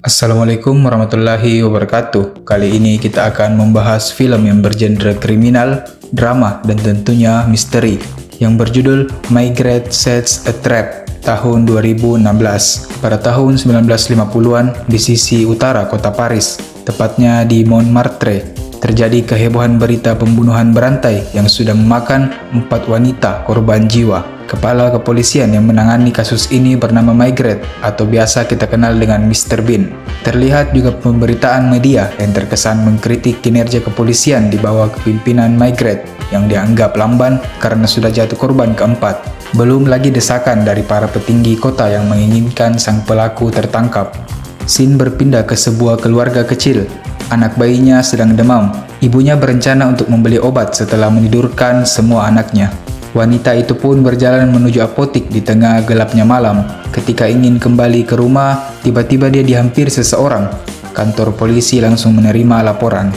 Assalamualaikum warahmatullahi wabarakatuh. Kali ini kita akan membahas film yang bergenre kriminal, drama, dan tentunya misteri yang berjudul Maigret Sets a Trap tahun 2016. Pada tahun 1950-an di sisi utara kota Paris, tepatnya di Montmartre, terjadi kehebohan berita pembunuhan berantai yang sudah memakan 4 wanita korban jiwa. Kepala kepolisian yang menangani kasus ini bernama Maigret atau biasa kita kenal dengan Mr. Bean. Terlihat juga pemberitaan media yang terkesan mengkritik kinerja kepolisian di bawah kepimpinan Maigret yang dianggap lamban karena sudah jatuh korban keempat. Belum lagi desakan dari para petinggi kota yang menginginkan sang pelaku tertangkap. Scene berpindah ke sebuah keluarga kecil. Anak bayinya sedang demam. Ibunya berencana untuk membeli obat setelah menidurkan semua anaknya. Wanita itu pun berjalan menuju apotik di tengah gelapnya malam. Ketika ingin kembali ke rumah, tiba-tiba dia dihampiri seseorang. Kantor polisi langsung menerima laporan.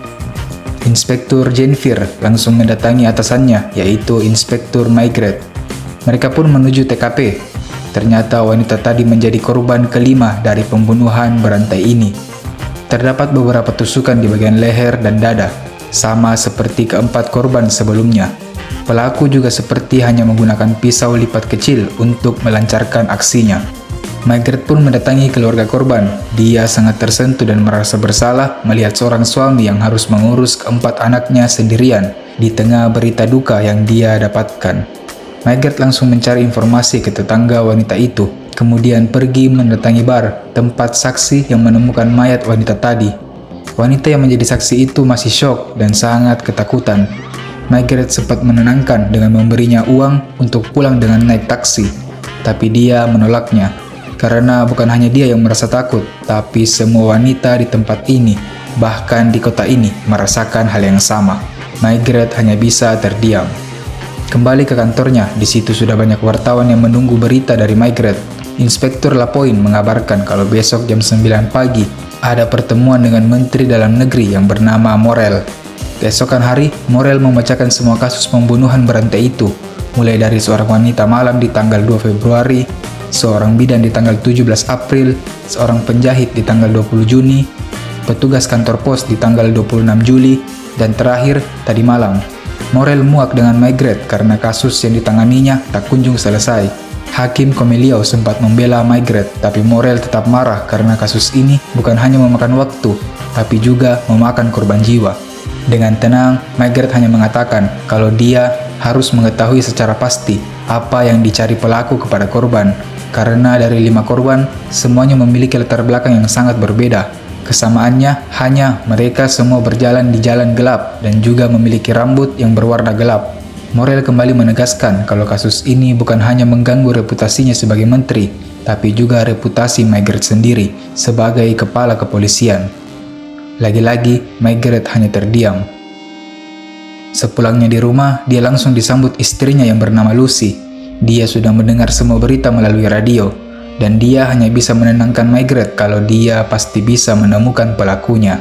Inspektur Jennifer langsung mendatangi atasannya, yaitu Inspektur Maigret. Mereka pun menuju TKP. Ternyata wanita tadi menjadi korban kelima dari pembunuhan berantai ini. Terdapat beberapa tusukan di bagian leher dan dada, sama seperti keempat korban sebelumnya. Pelaku juga seperti hanya menggunakan pisau lipat kecil untuk melancarkan aksinya. Maigret pun mendatangi keluarga korban. Dia sangat tersentuh dan merasa bersalah melihat seorang suami yang harus mengurus keempat anaknya sendirian di tengah berita duka yang dia dapatkan. Maigret langsung mencari informasi ke tetangga wanita itu, kemudian pergi mendatangi bar, tempat saksi yang menemukan mayat wanita tadi. Wanita yang menjadi saksi itu masih syok dan sangat ketakutan. Maigret sempat menenangkan dengan memberinya uang untuk pulang dengan naik taksi, tapi dia menolaknya. Karena bukan hanya dia yang merasa takut, tapi semua wanita di tempat ini, bahkan di kota ini, merasakan hal yang sama. Maigret hanya bisa terdiam. Kembali ke kantornya, di situ sudah banyak wartawan yang menunggu berita dari Maigret. Inspektur Lapointe mengabarkan kalau besok jam 9 pagi ada pertemuan dengan Menteri Dalam Negeri yang bernama Morel. Keesokan hari, Morel membacakan semua kasus pembunuhan berantai itu, mulai dari seorang wanita malam di tanggal 2 Februari, seorang bidan di tanggal 17 April, seorang penjahit di tanggal 20 Juni, petugas kantor pos di tanggal 26 Juli, dan terakhir tadi malam. Morel muak dengan Maigret karena kasus yang ditanganinya tak kunjung selesai. Hakim Comeliau sempat membela Maigret, tapi Morel tetap marah karena kasus ini bukan hanya memakan waktu, tapi juga memakan korban jiwa. Dengan tenang, Maigret hanya mengatakan kalau dia harus mengetahui secara pasti apa yang dicari pelaku kepada korban. Karena dari 5 korban, semuanya memiliki latar belakang yang sangat berbeda. Kesamaannya hanya mereka semua berjalan di jalan gelap dan juga memiliki rambut yang berwarna gelap. Morel kembali menegaskan kalau kasus ini bukan hanya mengganggu reputasinya sebagai menteri, tapi juga reputasi Maigret sendiri sebagai kepala kepolisian. Lagi-lagi, Maigret hanya terdiam. Sepulangnya di rumah, dia langsung disambut istrinya yang bernama Lucy. Dia sudah mendengar semua berita melalui radio, dan dia hanya bisa menenangkan Maigret kalau dia pasti bisa menemukan pelakunya.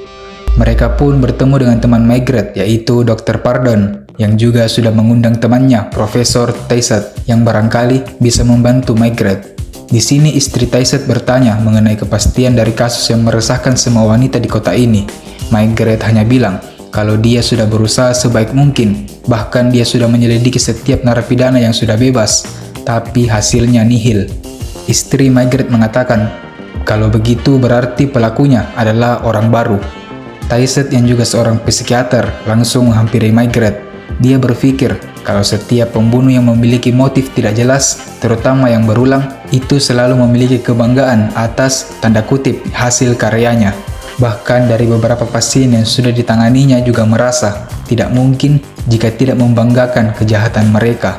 Mereka pun bertemu dengan teman Maigret, yaitu Dr. Pardon, yang juga sudah mengundang temannya, Profesor Tayset, yang barangkali bisa membantu Maigret. Di sini istri Tayset bertanya mengenai kepastian dari kasus yang meresahkan semua wanita di kota ini. Maigret hanya bilang kalau dia sudah berusaha sebaik mungkin, bahkan dia sudah menyelidiki setiap narapidana yang sudah bebas, tapi hasilnya nihil. Istri Maigret mengatakan kalau begitu berarti pelakunya adalah orang baru. Tayset yang juga seorang psikiater langsung menghampiri Maigret. Dia berpikir kalau setiap pembunuh yang memiliki motif tidak jelas, terutama yang berulang, itu selalu memiliki kebanggaan atas tanda kutip hasil karyanya. Bahkan dari beberapa pasien yang sudah ditanganinya juga merasa tidak mungkin jika tidak membanggakan kejahatan mereka.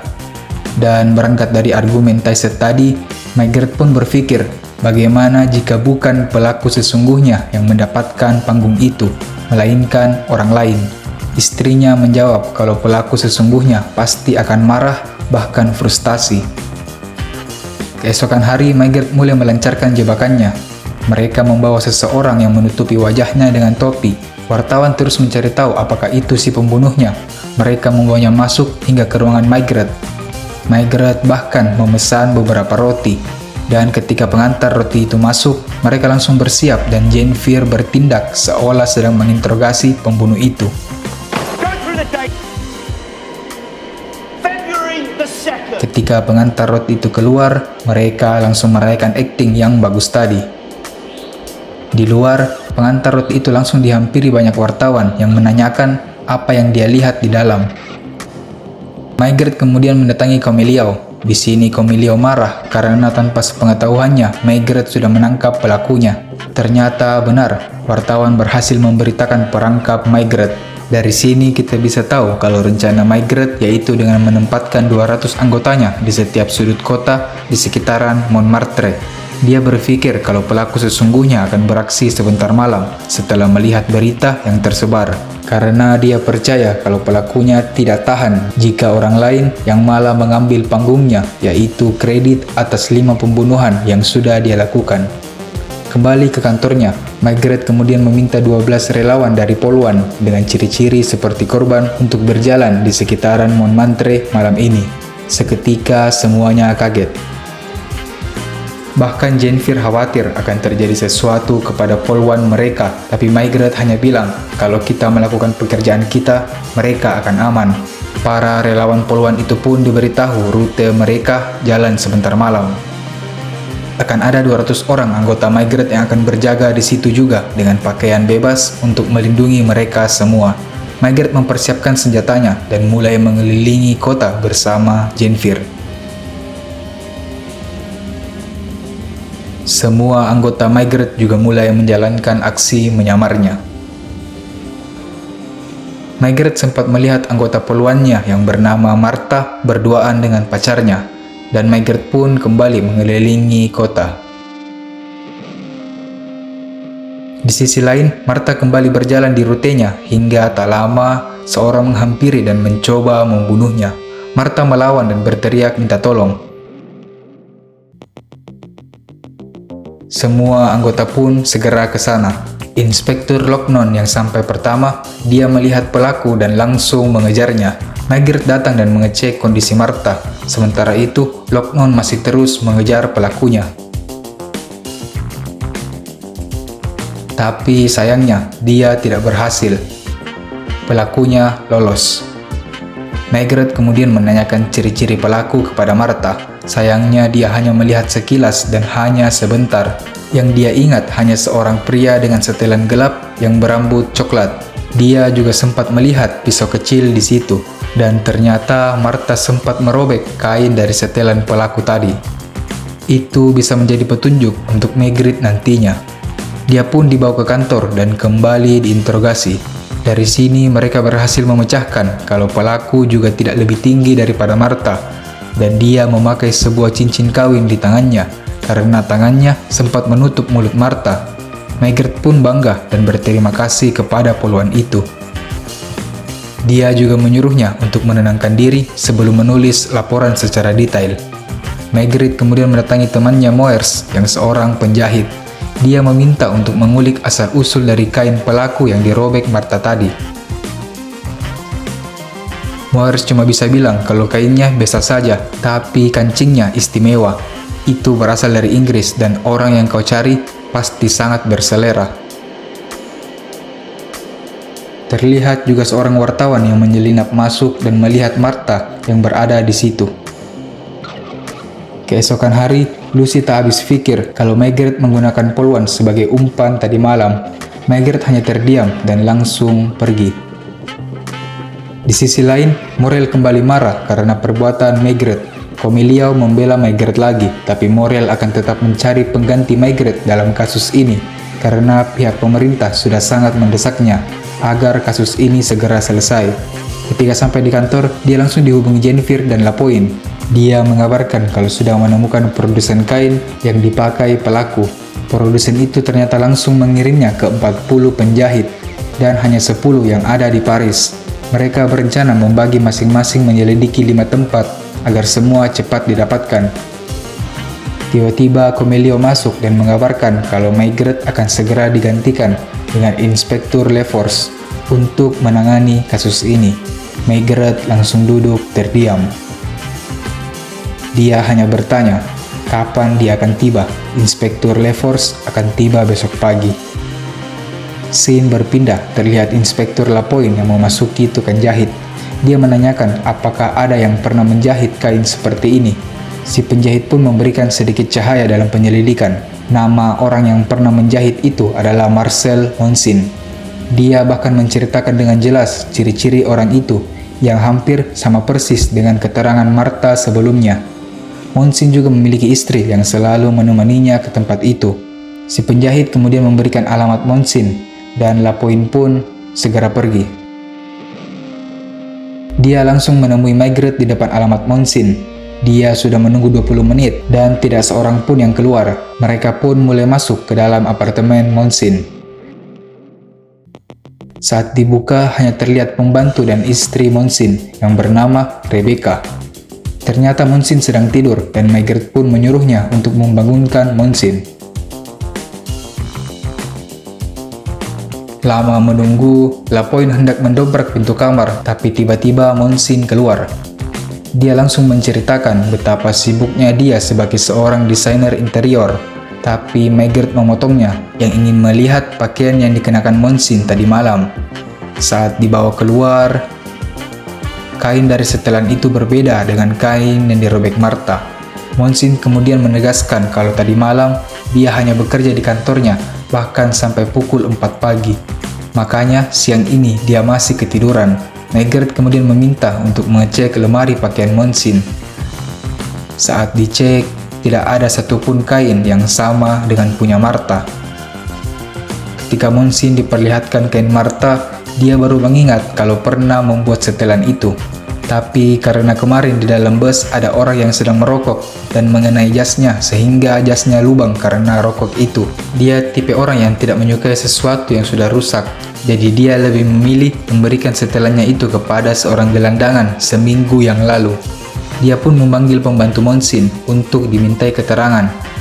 Dan berangkat dari argumen Tayset tadi, Maigret pun berpikir bagaimana jika bukan pelaku sesungguhnya yang mendapatkan panggung itu, melainkan orang lain. Istrinya menjawab kalau pelaku sesungguhnya pasti akan marah, bahkan frustasi. Keesokan hari, Maigret mulai melancarkan jebakannya. Mereka membawa seseorang yang menutupi wajahnya dengan topi. Wartawan terus mencari tahu apakah itu si pembunuhnya. Mereka membawanya masuk hingga ke ruangan Maigret. Maigret bahkan memesan beberapa roti. Dan ketika pengantar roti itu masuk, mereka langsung bersiap dan Jennifer bertindak seolah sedang menginterogasi pembunuh itu. Ketika pengantar roti itu keluar, mereka langsung merayakan akting yang bagus tadi. Di luar, pengantar roti itu langsung dihampiri banyak wartawan yang menanyakan apa yang dia lihat di dalam. Maigret kemudian mendatangi Komiliau. Di sini Komiliau marah karena tanpa sepengetahuannya, Maigret sudah menangkap pelakunya. Ternyata benar, wartawan berhasil memberitakan perangkap Maigret. Dari sini kita bisa tahu kalau rencana Maigret yaitu dengan menempatkan 200 anggotanya di setiap sudut kota di sekitaran Montmartre. Dia berpikir kalau pelaku sesungguhnya akan beraksi sebentar malam setelah melihat berita yang tersebar. Karena dia percaya kalau pelakunya tidak tahan jika orang lain yang malah mengambil panggungnya, yaitu kredit atas 5 pembunuhan yang sudah dia lakukan. Kembali ke kantornya, Maigret kemudian meminta 12 relawan dari Poluan dengan ciri-ciri seperti korban untuk berjalan di sekitaran Montmartre malam ini. Seketika semuanya kaget. Bahkan Jennifer khawatir akan terjadi sesuatu kepada Poluan mereka, tapi Maigret hanya bilang kalau kita melakukan pekerjaan kita, mereka akan aman. Para relawan Poluan itu pun diberitahu rute mereka jalan sebentar malam. Akan ada 200 orang anggota Maigret yang akan berjaga di situ juga dengan pakaian bebas untuk melindungi mereka semua. Maigret mempersiapkan senjatanya dan mulai mengelilingi kota bersama Jennifer. Semua anggota Maigret juga mulai menjalankan aksi menyamarnya. Maigret sempat melihat anggota Poluannya yang bernama Martha berduaan dengan pacarnya, dan Maigret pun kembali mengelilingi kota. Di sisi lain, Martha kembali berjalan di rutenya hingga tak lama seorang menghampiri dan mencoba membunuhnya. Martha melawan dan berteriak minta tolong. Semua anggota pun segera ke sana. Inspektur Locknon yang sampai pertama, dia melihat pelaku dan langsung mengejarnya. Maigret datang dan mengecek kondisi Martha. Sementara itu, Locknon masih terus mengejar pelakunya. Tapi sayangnya, dia tidak berhasil. Pelakunya lolos. Maigret kemudian menanyakan ciri-ciri pelaku kepada Martha. Sayangnya dia hanya melihat sekilas dan hanya sebentar. Yang dia ingat hanya seorang pria dengan setelan gelap yang berambut coklat. Dia juga sempat melihat pisau kecil di situ. Dan ternyata Martha sempat merobek kain dari setelan pelaku tadi. Itu bisa menjadi petunjuk untuk Maigret nantinya. Dia pun dibawa ke kantor dan kembali diinterogasi. Dari sini mereka berhasil memecahkan kalau pelaku juga tidak lebih tinggi daripada Martha, dan dia memakai sebuah cincin kawin di tangannya karena tangannya sempat menutup mulut Martha. Maigret pun bangga dan berterima kasih kepada Poluan itu. Dia juga menyuruhnya untuk menenangkan diri sebelum menulis laporan secara detail. Maigret kemudian mendatangi temannya Moers yang seorang penjahit. Dia meminta untuk mengulik asal-usul dari kain pelaku yang dirobek Martha tadi. Moers cuma bisa bilang kalau kainnya biasa saja, tapi kancingnya istimewa. Itu berasal dari Inggris dan orang yang kau cari pasti sangat berselera. Terlihat juga seorang wartawan yang menyelinap masuk dan melihat Martha yang berada di situ. Keesokan hari, Lucy tak habis pikir kalau Maigret menggunakan Poluan sebagai umpan tadi malam. Maigret hanya terdiam dan langsung pergi. Di sisi lain, Morel kembali marah karena perbuatan Maigret. Komiliau membela Maigret lagi, tapi Morel akan tetap mencari pengganti Maigret dalam kasus ini karena pihak pemerintah sudah sangat mendesaknya agar kasus ini segera selesai. Ketika sampai di kantor, dia langsung dihubungi Jennifer dan Lapointe. Dia mengabarkan kalau sudah menemukan produsen kain yang dipakai pelaku. Produsen itu ternyata langsung mengirimnya ke 40 penjahit dan hanya 10 yang ada di Paris. Mereka berencana membagi masing-masing menyelidiki 5 tempat agar semua cepat didapatkan. Tiba-tiba Komiliau masuk dan mengabarkan kalau Maigret akan segera digantikan dengan Inspektur Lefors untuk menangani kasus ini. Maigret langsung duduk terdiam. Dia hanya bertanya, Kapan dia akan tiba? Inspektur Lefors akan tiba besok pagi. Scene berpindah, terlihat Inspektur Lapointe yang memasuki tukang jahit. Dia menanyakan apakah ada yang pernah menjahit kain seperti ini. Si penjahit pun memberikan sedikit cahaya dalam penyelidikan. Nama orang yang pernah menjahit itu adalah Marcel Monsin. Dia bahkan menceritakan dengan jelas ciri-ciri orang itu yang hampir sama persis dengan keterangan Martha sebelumnya. Monsin juga memiliki istri yang selalu menemaninya ke tempat itu. Si penjahit kemudian memberikan alamat Monsin dan Lapointe pun segera pergi. Dia langsung menemui Maigret di depan alamat Monsin. Dia sudah menunggu 20 menit dan tidak seorang pun yang keluar. Mereka pun mulai masuk ke dalam apartemen Monsin. Saat dibuka hanya terlihat pembantu dan istri Monsin yang bernama Rebecca. Ternyata Monsin sedang tidur dan Maigret pun menyuruhnya untuk membangunkan Monsin. Lama menunggu, Lapointe hendak mendobrak pintu kamar, tapi tiba-tiba Monsin keluar. Dia langsung menceritakan betapa sibuknya dia sebagai seorang desainer interior, tapi Maigret memotongnya yang ingin melihat pakaian yang dikenakan Monsin tadi malam. Saat dibawa keluar, kain dari setelan itu berbeda dengan kain yang dirobek Martha. Monsin kemudian menegaskan kalau tadi malam dia hanya bekerja di kantornya, bahkan sampai pukul 4 pagi. Makanya siang ini dia masih ketiduran. Maigret kemudian meminta untuk mengecek lemari pakaian Monsin. Saat dicek, tidak ada satupun kain yang sama dengan punya Martha. Ketika Monsin diperlihatkan kain Martha, dia baru mengingat kalau pernah membuat setelan itu. Tapi karena kemarin di dalam bus ada orang yang sedang merokok dan mengenai jasnya sehingga jasnya lubang karena rokok itu. Dia tipe orang yang tidak menyukai sesuatu yang sudah rusak. Jadi dia lebih memilih memberikan setelannya itu kepada seorang gelandangan seminggu yang lalu. Dia pun memanggil pembantu Monsin untuk dimintai keterangan.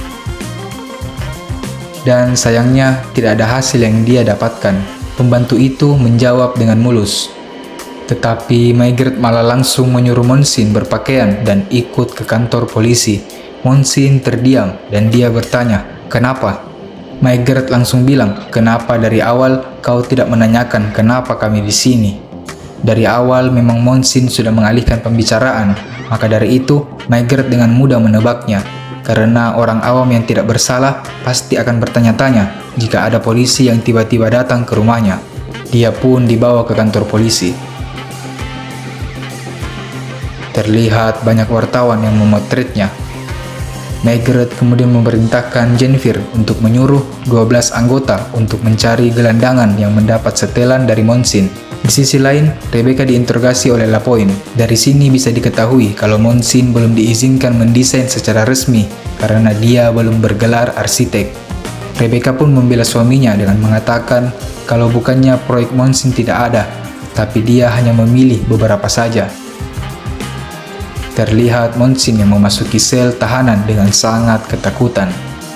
Dan sayangnya tidak ada hasil yang dia dapatkan. Pembantu itu menjawab dengan mulus. Tetapi Maigret malah langsung menyuruh Monsin berpakaian dan ikut ke kantor polisi. Monsin terdiam dan dia bertanya, "Kenapa?" Maigret langsung bilang, "Kenapa dari awal kau tidak menanyakan kenapa kami di sini?" Dari awal memang Monsin sudah mengalihkan pembicaraan, maka dari itu Maigret dengan mudah menebaknya. Karena orang awam yang tidak bersalah pasti akan bertanya-tanya jika ada polisi yang tiba-tiba datang ke rumahnya. Dia pun dibawa ke kantor polisi. Terlihat banyak wartawan yang memotretnya. Maigret kemudian memerintahkan Jennifer untuk menyuruh 12 anggota untuk mencari gelandangan yang mendapat setelan dari Monsin. Di sisi lain, Rebecca diinterogasi oleh Lapointe. Dari sini bisa diketahui kalau Monsin belum diizinkan mendesain secara resmi karena dia belum bergelar arsitek. Rebecca pun membela suaminya dengan mengatakan kalau bukannya proyek Monsin tidak ada, tapi dia hanya memilih beberapa saja. Terlihat Monsin yang memasuki sel tahanan dengan sangat ketakutan.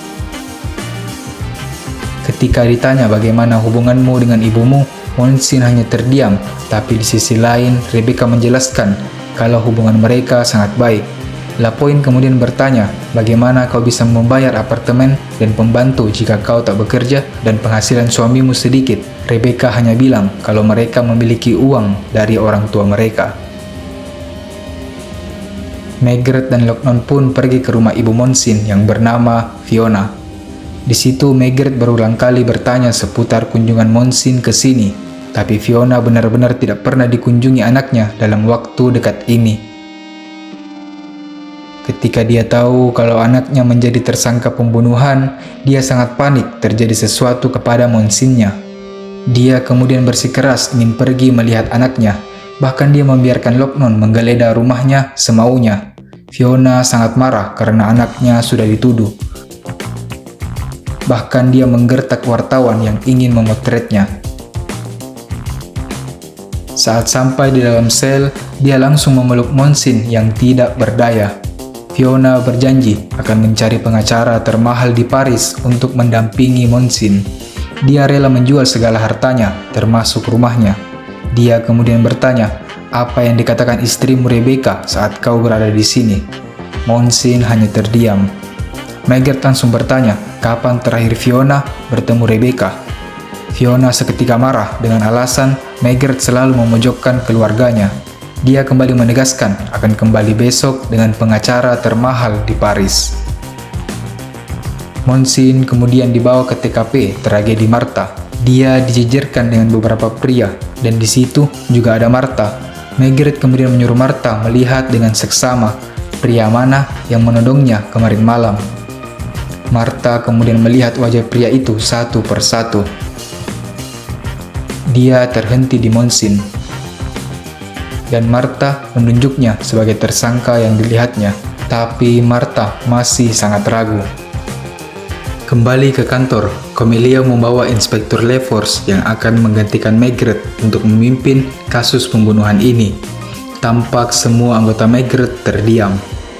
Ketika ditanya bagaimana hubunganmu dengan ibumu, Monsin hanya terdiam, tapi di sisi lain Rebecca menjelaskan kalau hubungan mereka sangat baik. Lapointe kemudian bertanya, bagaimana kau bisa membayar apartemen dan pembantu jika kau tak bekerja dan penghasilan suamimu sedikit? Rebecca hanya bilang kalau mereka memiliki uang dari orang tua mereka. Maigret dan Locknon pun pergi ke rumah ibu Monsin yang bernama Fiona. Di situ Maigret berulang kali bertanya seputar kunjungan Monsin ke sini, tapi Fiona benar-benar tidak pernah dikunjungi anaknya dalam waktu dekat ini. Ketika dia tahu kalau anaknya menjadi tersangka pembunuhan, dia sangat panik terjadi sesuatu kepada Monsinnya. Dia kemudian bersikeras ingin pergi melihat anaknya, bahkan dia membiarkan Locknon menggeledah rumahnya semaunya. Fiona sangat marah karena anaknya sudah dituduh. Bahkan dia menggertak wartawan yang ingin memotretnya. Saat sampai di dalam sel, dia langsung memeluk Monsin yang tidak berdaya. Fiona berjanji akan mencari pengacara termahal di Paris untuk mendampingi Monsin. Dia rela menjual segala hartanya, termasuk rumahnya. Dia kemudian bertanya, apa yang dikatakan istrimu Rebecca saat kau berada di sini? Monsin hanya terdiam. Margaret langsung bertanya kapan terakhir Fiona bertemu Rebecca. Fiona seketika marah dengan alasan Margaret selalu memojokkan keluarganya. Dia kembali menegaskan akan kembali besok dengan pengacara termahal di Paris. Monsin kemudian dibawa ke TKP tragedi Martha. Dia dijejerkan dengan beberapa pria, dan di situ juga ada Martha. Margaret kemudian menyuruh Martha melihat dengan seksama pria mana yang menodongnya kemarin malam. Martha kemudian melihat wajah pria itu satu persatu. Dia terhenti di Monsin, dan Martha menunjuknya sebagai tersangka yang dilihatnya, tapi Martha masih sangat ragu. Kembali ke kantor, Cornelia membawa Inspektur LaForce yang akan menggantikan Margaret untuk memimpin kasus pembunuhan ini. Tampak semua anggota Margaret terdiam.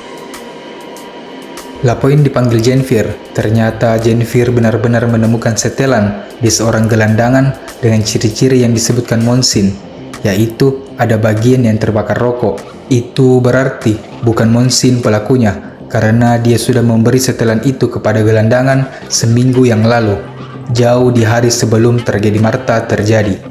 Lapoin dipanggil Jennifer. Ternyata Jennifer benar-benar menemukan setelan di seorang gelandangan dengan ciri-ciri yang disebutkan Monsin, yaitu ada bagian yang terbakar rokok. Itu berarti bukan Monsin pelakunya, karena dia sudah memberi setelan itu kepada gelandangan seminggu yang lalu, jauh di hari sebelum tragedi Martha terjadi.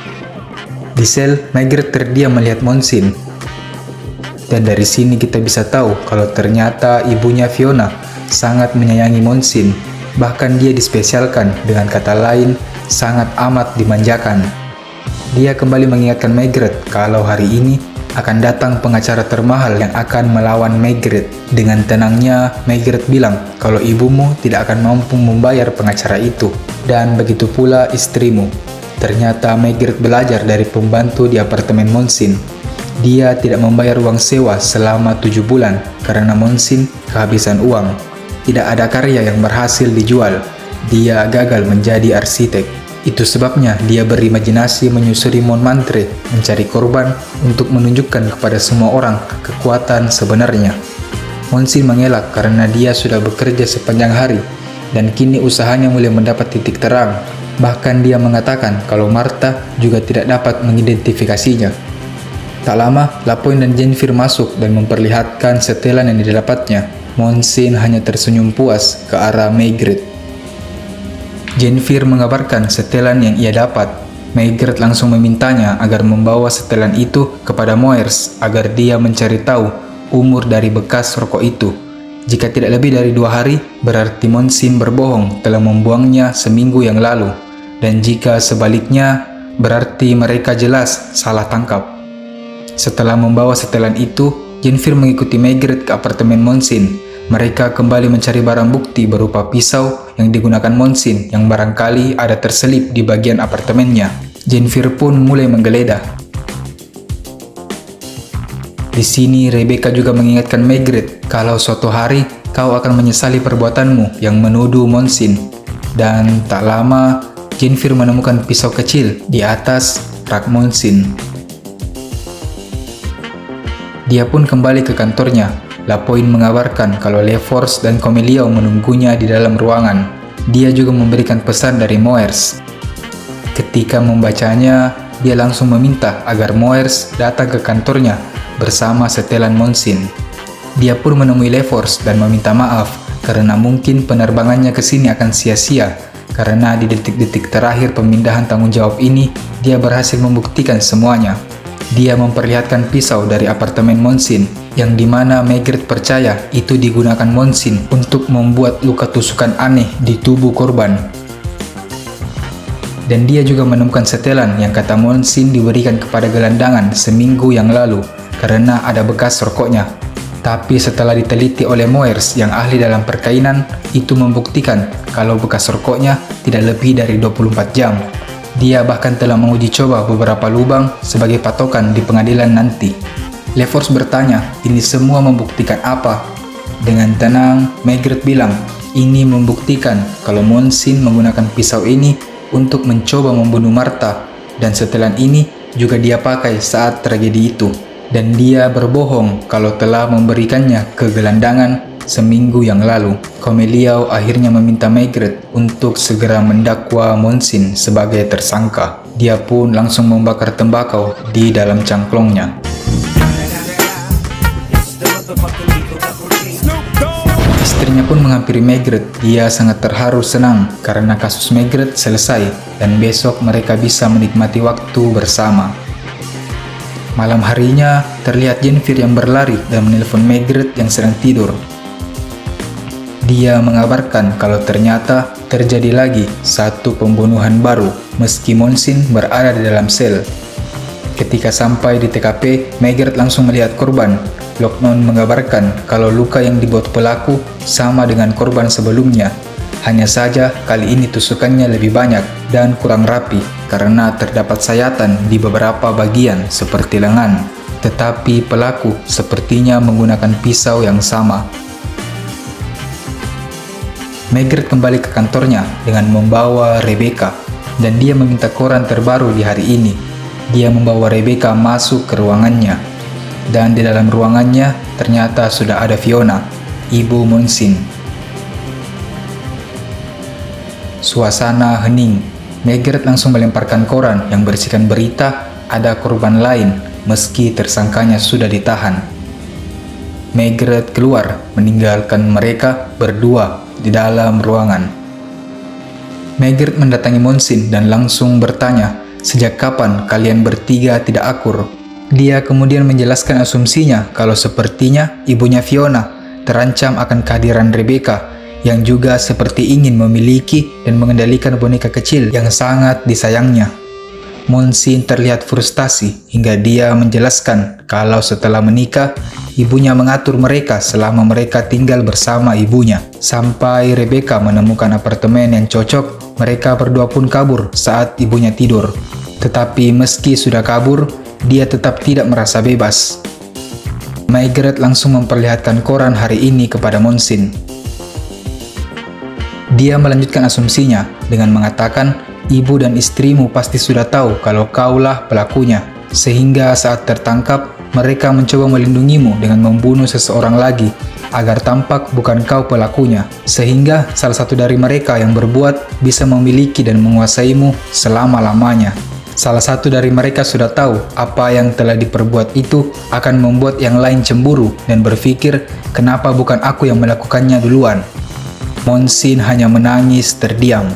Di sel, Margaret terdiam melihat Monsin. Dan dari sini kita bisa tahu kalau ternyata ibunya Fiona sangat menyayangi Monsin. Bahkan dia dispesialkan, dengan kata lain, sangat amat dimanjakan. Dia kembali mengingatkan Margaret kalau hari ini akan datang pengacara termahal yang akan melawan Margaret. Dengan tenangnya, Margaret bilang kalau ibumu tidak akan mampu membayar pengacara itu, dan begitu pula istrimu. Ternyata Margaret belajar dari pembantu di apartemen Monsin. Dia tidak membayar uang sewa selama 7 bulan karena Monsin kehabisan uang. Tidak ada karya yang berhasil dijual. Dia gagal menjadi arsitek. Itu sebabnya dia berimajinasi menyusuri Montmartre mencari korban untuk menunjukkan kepada semua orang kekuatan sebenarnya. Monsin mengelak karena dia sudah bekerja sepanjang hari dan kini usahanya mulai mendapat titik terang. Bahkan dia mengatakan kalau Martha juga tidak dapat mengidentifikasinya. Tak lama, Lapoin dan Jennifer masuk dan memperlihatkan setelan yang didapatnya. Monsin hanya tersenyum puas ke arah Margaret. Jennifer mengabarkan setelan yang ia dapat. Margaret langsung memintanya agar membawa setelan itu kepada Moers agar dia mencari tahu umur dari bekas rokok itu. Jika tidak lebih dari 2 hari, berarti Monsin berbohong telah membuangnya seminggu yang lalu. Dan jika sebaliknya, berarti mereka jelas salah tangkap. Setelah membawa setelan itu, Jennifer mengikuti Margaret ke apartemen Monsin. Mereka kembali mencari barang bukti berupa pisau yang digunakan Monsin yang barangkali ada terselip di bagian apartemennya. Jennifer pun mulai menggeledah. Di sini Rebecca juga mengingatkan Margaret kalau suatu hari kau akan menyesali perbuatanmu yang menuduh Monsin. Dan tak lama, Jennifer menemukan pisau kecil di atas rak Monsin. Dia pun kembali ke kantornya. Lapoin mengabarkan kalau LaForce dan Cornelia menunggunya di dalam ruangan. Dia juga memberikan pesan dari Moers. Ketika membacanya, dia langsung meminta agar Moers datang ke kantornya bersama setelan Monsin. Dia pun menemui LaForce dan meminta maaf karena mungkin penerbangannya ke sini akan sia-sia, karena di detik-detik terakhir pemindahan tanggung jawab ini, dia berhasil membuktikan semuanya. Dia memperlihatkan pisau dari apartemen Monsin, yang dimana Margaret percaya itu digunakan Monsin untuk membuat luka tusukan aneh di tubuh korban. Dan dia juga menemukan setelan yang kata Monsin diberikan kepada gelandangan seminggu yang lalu karena ada bekas rokoknya. Tapi setelah diteliti oleh Moers yang ahli dalam perkainan, itu membuktikan kalau bekas rokoknya tidak lebih dari 24 jam. Dia bahkan telah menguji coba beberapa lubang sebagai patokan di pengadilan nanti. LaForce bertanya, ini semua membuktikan apa? Dengan tenang, Margaret bilang, ini membuktikan kalau Monsin menggunakan pisau ini untuk mencoba membunuh Martha, dan setelan ini juga dia pakai saat tragedi itu. Dan dia berbohong kalau telah memberikannya ke gelandangan seminggu yang lalu. Cornelia akhirnya meminta Margaret untuk segera mendakwa Monsin sebagai tersangka. Dia pun langsung membakar tembakau di dalam cangklongnya. Istrinya pun menghampiri Maigret. Dia sangat terharu senang karena kasus Maigret selesai dan besok mereka bisa menikmati waktu bersama. Malam harinya, terlihat Jennifer yang berlari dan menelpon Maigret yang sedang tidur. Dia mengabarkan kalau ternyata terjadi lagi satu pembunuhan baru meski Monsin berada di dalam sel. Ketika sampai di TKP, Maigret langsung melihat korban. Locknon mengabarkan kalau luka yang dibuat pelaku sama dengan korban sebelumnya. Hanya saja kali ini tusukannya lebih banyak dan kurang rapi karena terdapat sayatan di beberapa bagian seperti lengan. Tetapi pelaku sepertinya menggunakan pisau yang sama. Maigret kembali ke kantornya dengan membawa Rebecca dan dia meminta koran terbaru di hari ini. Dia membawa Rebecca masuk ke ruangannya. Dan di dalam ruangannya ternyata sudah ada Fiona, ibu Monsin. Suasana hening. Maigret langsung melemparkan koran yang berisikan berita ada korban lain meski tersangkanya sudah ditahan. Maigret keluar meninggalkan mereka berdua di dalam ruangan. Maigret mendatangi Monsin dan langsung bertanya, sejak kapan kalian bertiga tidak akur? Dia kemudian menjelaskan asumsinya kalau sepertinya ibunya Fiona terancam akan kehadiran Rebecca yang juga seperti ingin memiliki dan mengendalikan boneka kecil yang sangat disayangnya. Monsin terlihat frustasi hingga dia menjelaskan kalau setelah menikah, ibunya mengatur mereka selama mereka tinggal bersama ibunya. Sampai Rebecca menemukan apartemen yang cocok, mereka berdua pun kabur saat ibunya tidur. Tetapi meski sudah kabur, dia tetap tidak merasa bebas. Maigret langsung memperlihatkan koran hari ini kepada Monsin. Dia melanjutkan asumsinya dengan mengatakan, ibu dan istrimu pasti sudah tahu kalau kaulah pelakunya, sehingga saat tertangkap, mereka mencoba melindungimu dengan membunuh seseorang lagi, agar tampak bukan kau pelakunya, sehingga salah satu dari mereka yang berbuat bisa memiliki dan menguasaimu selama-lamanya. Salah satu dari mereka sudah tahu apa yang telah diperbuat itu akan membuat yang lain cemburu dan berpikir, kenapa bukan aku yang melakukannya duluan. Monsin hanya menangis terdiam.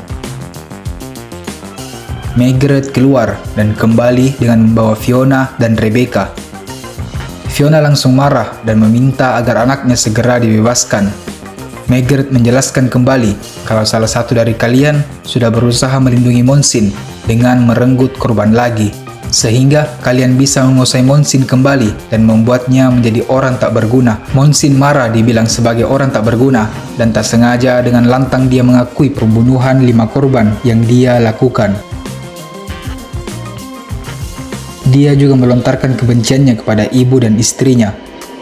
Maigret keluar dan kembali dengan membawa Fiona dan Rebecca. Fiona langsung marah dan meminta agar anaknya segera dibebaskan. Maigret menjelaskan kembali kalau salah satu dari kalian sudah berusaha melindungi Monsin dengan merenggut korban lagi, sehingga kalian bisa menguasai Monsin kembali dan membuatnya menjadi orang tak berguna. Monsin marah dibilang sebagai orang tak berguna dan tak sengaja dengan lantang dia mengakui pembunuhan 5 korban yang dia lakukan. Dia juga melontarkan kebenciannya kepada ibu dan istrinya.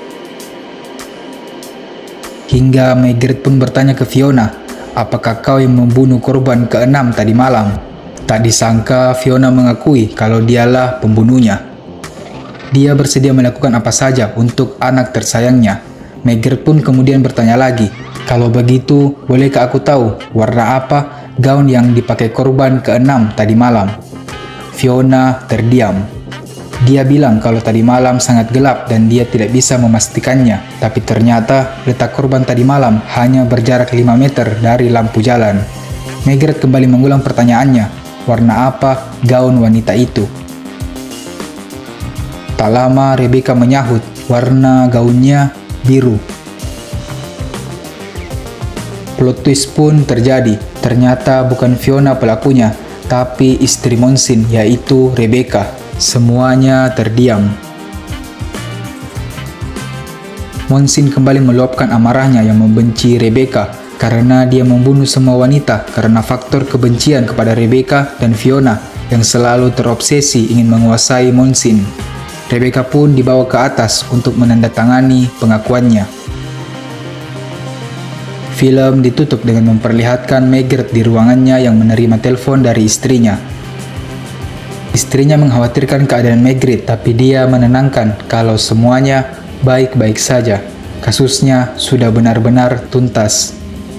Hingga Maigret pun bertanya ke Fiona, apakah kau yang membunuh korban ke-6 tadi malam? Tak disangka Fiona mengakui kalau dialah pembunuhnya. Dia bersedia melakukan apa saja untuk anak tersayangnya. Maigret pun kemudian bertanya lagi, kalau begitu bolehkah aku tahu warna apa gaun yang dipakai korban ke-6 tadi malam? Fiona terdiam. Dia bilang kalau tadi malam sangat gelap dan dia tidak bisa memastikannya, tapi ternyata letak korban tadi malam hanya berjarak 5 meter dari lampu jalan. Maigret kembali mengulang pertanyaannya, warna apa gaun wanita itu? Tak lama Rebecca menyahut, warna gaunnya biru. Plot twist pun terjadi, ternyata bukan Fiona pelakunya, tapi istri Monsin yaitu Rebecca. Semuanya terdiam. Monsin kembali meluapkan amarahnya yang membenci Rebecca karena dia membunuh semua wanita karena faktor kebencian kepada Rebecca dan Fiona yang selalu terobsesi ingin menguasai Monsin. Rebecca pun dibawa ke atas untuk menandatangani pengakuannya. Film ditutup dengan memperlihatkan Maigret di ruangannya yang menerima telepon dari istrinya. Istrinya mengkhawatirkan keadaan Maigret, tapi dia menenangkan kalau semuanya baik-baik saja. Kasusnya sudah benar-benar tuntas.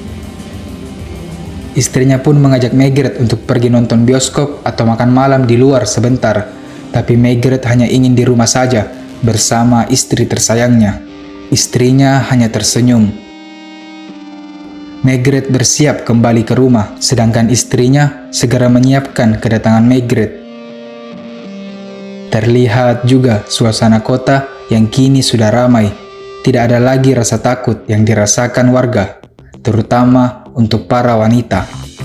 Istrinya pun mengajak Maigret untuk pergi nonton bioskop atau makan malam di luar sebentar. Tapi Maigret hanya ingin di rumah saja bersama istri tersayangnya. Istrinya hanya tersenyum. Maigret bersiap kembali ke rumah, sedangkan istrinya segera menyiapkan kedatangan Maigret. Terlihat juga suasana kota yang kini sudah ramai. Tidak ada lagi rasa takut yang dirasakan warga, terutama untuk para wanita.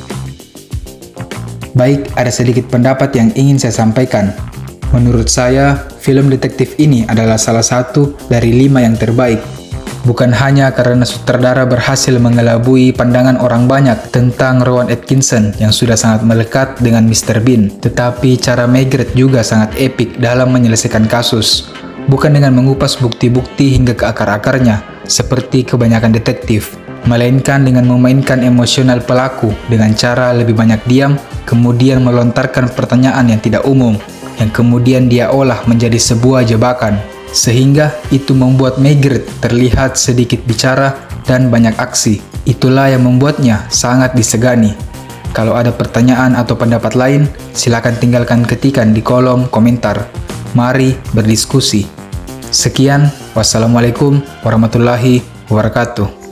Baik, ada sedikit pendapat yang ingin saya sampaikan. Menurut saya, film detektif ini adalah salah satu dari 5 yang terbaik. Bukan hanya karena sutradara berhasil mengelabui pandangan orang banyak tentang Rowan Atkinson yang sudah sangat melekat dengan Mr. Bean, tetapi cara Maigret juga sangat epik dalam menyelesaikan kasus. Bukan dengan mengupas bukti-bukti hingga ke akar-akarnya, seperti kebanyakan detektif, melainkan dengan memainkan emosional pelaku dengan cara lebih banyak diam, kemudian melontarkan pertanyaan yang tidak umum, yang kemudian dia olah menjadi sebuah jebakan. Sehingga itu membuat Maigret terlihat sedikit bicara dan banyak aksi. Itulah yang membuatnya sangat disegani. Kalau ada pertanyaan atau pendapat lain, silakan tinggalkan ketikan di kolom komentar. Mari berdiskusi. Sekian, wassalamualaikum warahmatullahi wabarakatuh.